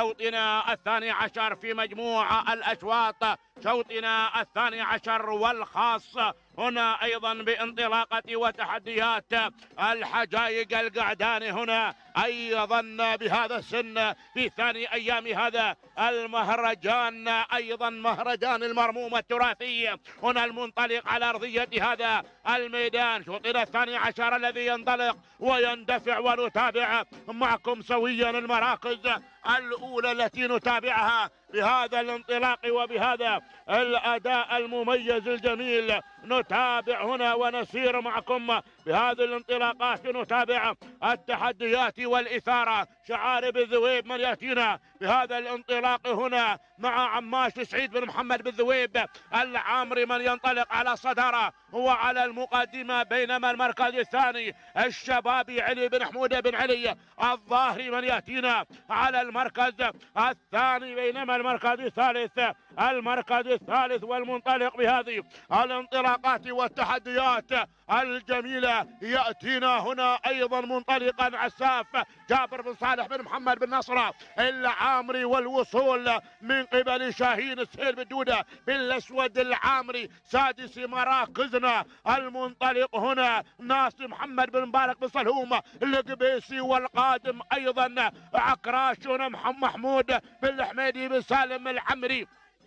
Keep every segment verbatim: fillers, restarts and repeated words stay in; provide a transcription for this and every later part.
شوطنا الثاني عشر في مجموع الأشواط، شوطنا الثاني عشر والخاص هنا أيضا بانطلاقة وتحديات الحجايج القعداني هنا أيضا بهذا السن في ثاني أيام هذا المهرجان، أيضا مهرجان المرموم التراثي هنا المنطلق على أرضية هذا الميدان. شوطنا الثاني عشر الذي ينطلق ويندفع ونتابع معكم سويا المراكز الأولى التي نتابعها بهذا الانطلاق وبهذا الأداء المميز الجميل. نتابع هنا ونسير معكم بهذه الانطلاقات، نتابع التحديات والإثارة. شعار بالذويب من يأتينا بهذا الانطلاق هنا مع عماش سعيد بن محمد بالذويب العامري من ينطلق على الصدارة هو على المقدمة، بينما المركز الثاني الشبابي علي بن حمودة بن علي الظاهري من يأتينا على المركز الثاني، بينما المركز الثالث المركز الثالث والمنطلق بهذه الانطلاقات والتحديات الجميلة يأتينا هنا أيضا منطلقا عساف جابر بن صالح بن محمد بن نصرة العامري، والوصول من قبل شاهين السيل بالدودة بالأسود العامري. سادس مراكزنا المنطلق هنا ناصر محمد بن مبارك بن صلهوم القبيسي، والقادم أيضا عكراشنا محمود بن الحميدي بن سالم العمري.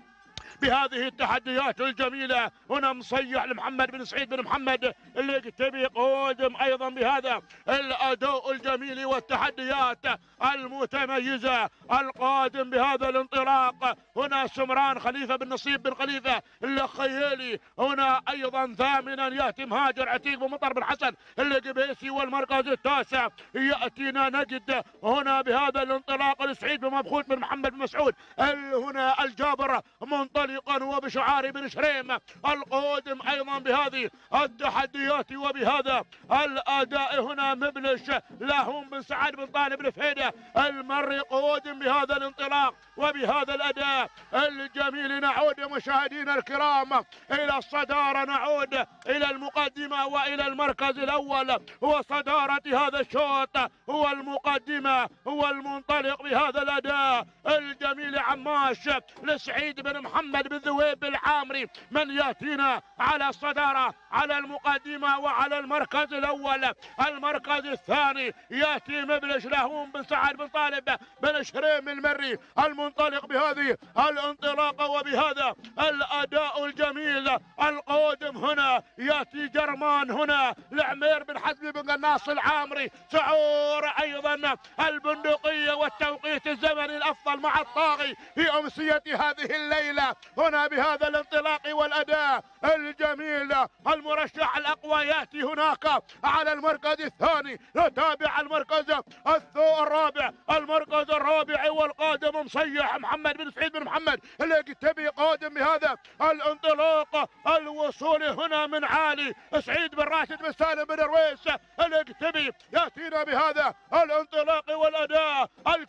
بهذه التحديات الجميلة هنا مصيح لمحمد بن سعيد بن محمد اللي تبي قادم أيضا بهذا الأداء الجميل والتحديات المتميزة. القادم بهذا الانطلاق هنا سمران خليفة بن نصيب بن خليفة الخيالي، هنا أيضا ثامنا يأتي مهاجر عتيق بن مطر بن حسن القبيسي، والمركز التاسع يأتينا نجد هنا بهذا الانطلاق السعيد بن مبخوت بن محمد بن مسعود هنا الجابر منطلقا وبشعار بن شريم. القادم ايضا بهذه التحديات وبهذا الاداء هنا مبلش لاهون بن سعد بن طالب الفهيده المري، قادم بهذا الانطلاق وبهذا الاداء الجميل. نعود مشاهدينا الكرام الى الصداره، نعود الى المقدمه والى المركز الاول، هو صداره هذا الشوط، هو المقدمه، هو المنطلق بهذا الاداء الجميل. عماش لسعيد بن محمد بن ذويب العامري من ياتينا على الصداره على المقدمه وعلى المركز الاول. المركز الثاني ياتي مبلش لاهون بن سعد بن طالب بن شريم المري المنطلق بهذه الانطلاقه وبهذا الاداء الجميل. القادم هنا ياتي جرمان هنا لعمير بن حزمي بن قناص العامري، سعور ايضا البندقيه والتوقيت الزمني الافضل مع الطاغي في امسيه هذه الليله هنا بهذا الانطلاق والاداء الجميل. المرشح الاقوى ياتي هناك على المركز الثاني. نتابع المركز الرابع، المركز الرابع والقادم مصيح محمد بن سعيد بن محمد القتبي، قادم بهذا الانطلاق. الوصول هنا من عالي سعيد بن راشد بن سالم بن رويس القتبي ياتينا بهذا الانطلاق والاداء.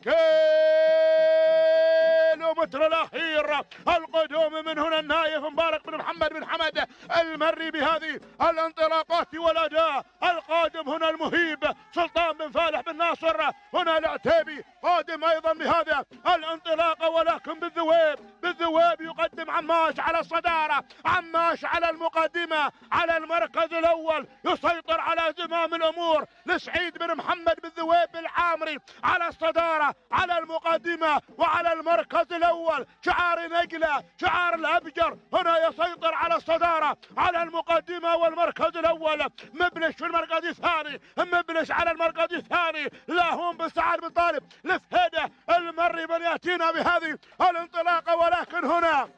الكيلومتر الاخير القدوم من هنا النايف مبارك بن محمد بن حمد المري بهذه الانطلاقات والاداء. القادم هنا المهيب سلطان بن فالح بن ناصر هنا العتيبي، قادم ايضا بهذا الانطلاق، ولكن بالذويب بالذويب يقدم عماش على الصداره، عماش على المقدمه على المركز الاول، يسيطر على زمام الامور لسعيد بن محمد بالذويب العامري على الصداره على المقدمه وعلى المركز الاول. شعار نقله، شعار الابجر هنا يسيطر على الصداره على المقدمه والمركز الاول. مبلش في المركز الثاني، مبلش على المركز الثاني لاهون بن سعد بن طالب لفهيده المري من ياتينا بهذه الانطلاقه، ولكن هنا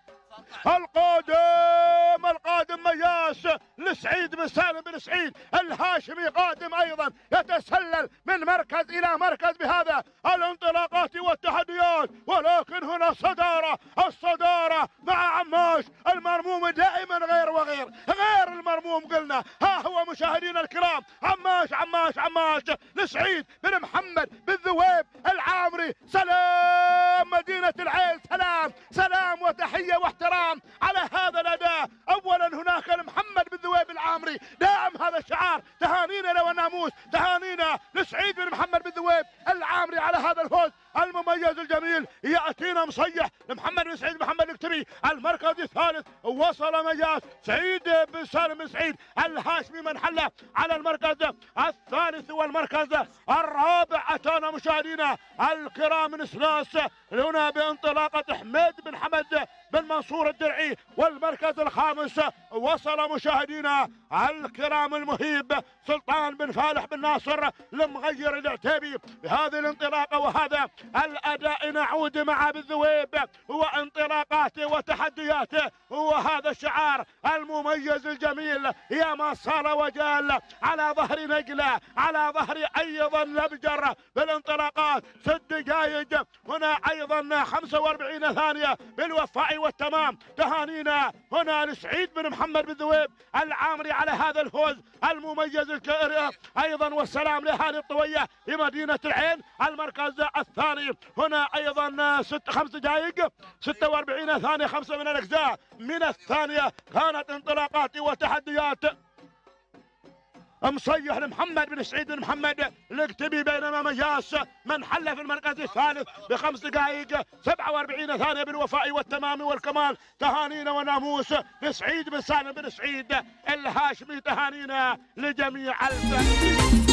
القادم القادم مياس لسعيد بن سالم بن سعيد الهاشمي، قادم ايضا يتسلل من مركز الى مركز بهذا الانطلاقات والتحديات، ولكن هنا صداره الصداره مع عماش المرموم دائما غير وغير غير المرموم. قلنا ها هو مشاهدينا الكرام عماش عماش عماش لسعيد بن محمد بن ذويب العامري. سلام مدينه العين، سلام سلام وتحيه واحترام والسلام على هذا الأداء. أولا هناك محمد بن ذويب العامري داعم هذا الشعار، تهانينا له والناموس، تهانينا لسعيد بن محمد بن ذويب العامري على هذا الفوز المميز الجميل. يأتينا مصيح لمحمد بن سعيد محمد الكتبي المركز الثالث، وصل مجاز سعيد بن سالم بن سعيد الهاشمي منحله على المركز الثالث والمركز الرابع. أتانا مشاهدينا الكرام من سلاس هنا بانطلاقة حميد بن حمد بن منصور الدرعي، والمركز الخامس وصل مشاهدينا الكرام المهيب سلطان بن فالح بن ناصر المغير العتيبي. بهذه الانطلاقة وهذا الأداء نعود مع بالذويب وانطلاقاته وتحدياته وهذا الشعار المميز الجميل يا ما صار وجال على ظهر نقلة، على ظهر أيضا لبجر بالانطلاقات. ست دقائق هنا أيضا خمسة وأربعين ثانية بالوفاء والتمام. تهانينا هنا لسعيد بن محمد بن ذويب العامري على هذا الفوز المميز الكبير ايضا، والسلام لاهالي الطويه بمدينه العين. المركز الثاني هنا ايضا ست خمس دقائق ستة وأربعين ثانيه، خمسه من الاجزاء من الثانيه. كانت انطلاقات وتحديات مصيح لمحمد بن سعيد بن محمد الكتبي، بينما مجاس من حل في المركز الثالث بخمس دقائق سبعة وأربعين ثانيه بالوفاء والتمام والكمال. تهانينا وناموس لسعيد بن سالم بن سعيد الهاشمي، تهانينا لجميع الفريق.